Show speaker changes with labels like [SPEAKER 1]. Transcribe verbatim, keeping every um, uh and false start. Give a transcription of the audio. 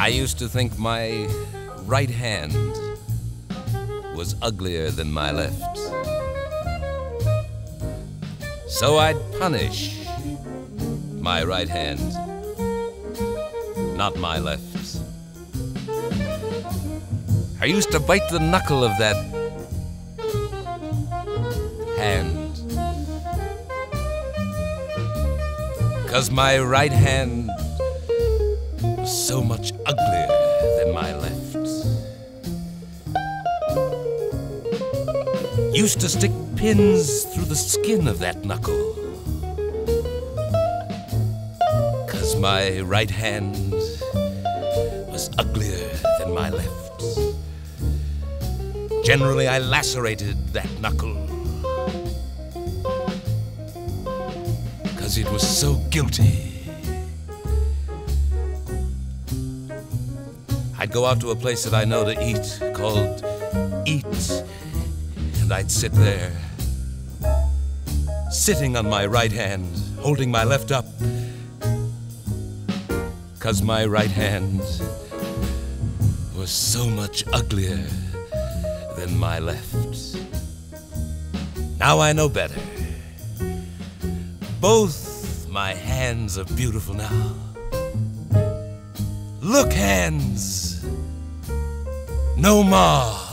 [SPEAKER 1] I used to think my right hand was uglier than my left. So I'd punish my right hand, not my left. I used to bite the knuckle of that hand, 'cause my right hand was so much uglier than my left. Used to stick pins through the skin of that knuckle, 'cause my right hand was uglier than my left. Generally, I lacerated that knuckle, 'cause it was so guilty. I'd go out to a place that I know to eat, called Eat, and I'd sit there, sitting on my right hand, holding my left up, 'cause my right hand was so much uglier than my left. Now I know better. Both my hands are beautiful now. Look, hands, no more.